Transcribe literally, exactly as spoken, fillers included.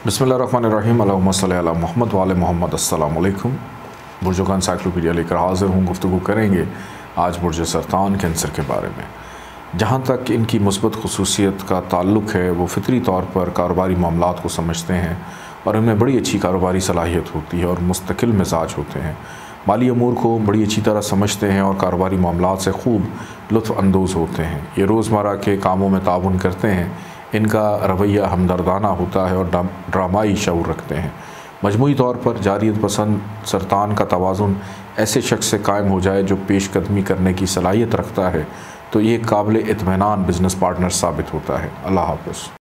बिस्मिल्लाहिर्रहमानिर्रहीम अल्लाहुम्मा सल्ली अला मुहम्मद वाले मोहम्मद। अस्सलाम वालेकुम। बुर्जों का एनसाइक्लोपीडिया लेकर हाज़िर हूँ। गुफ्तगू करेंगे आज बुर्ज सरतान कैंसर के बारे में। जहाँ तक इनकी मुस्बत खुसूसियत का ताल्लुक़ है, वो फितरी तौर पर कारोबारी मामलात को समझते हैं और इनमें बड़ी अच्छी कारोबारी सलाहियत होती है और मुस्तकिल मिजाज होते हैं। माली अमूर को बड़ी अच्छी तरह समझते हैं और कारोबारी मामलात से खूब लुत्फ़ अंदोज़ होते हैं। ये रोज़मर्रा के कामों में ताउन करते हैं। इनका रवैया हमदर्दाना होता है और ड्रामाई शऊर रखते हैं। मजमूई तौर पर जारियत पसंद सरतान का तवाज़ुन ऐसे शख्स से कायम हो जाए जो पेश कदमी करने की सलाहियत रखता है, तो ये काबिल इत्मीनान बिज़नेस पार्टनर साबित होता है। अल्लाह हाफ़िज़।